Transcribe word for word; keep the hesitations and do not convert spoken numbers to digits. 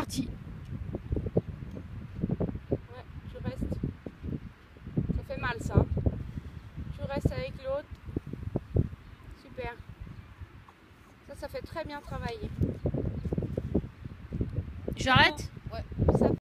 parti. Ouais, tu restes. Ça fait mal ça. Tu restes avec l'autre. Super. Ça, ça fait très bien travailler. J'arrête? Ouais. Ça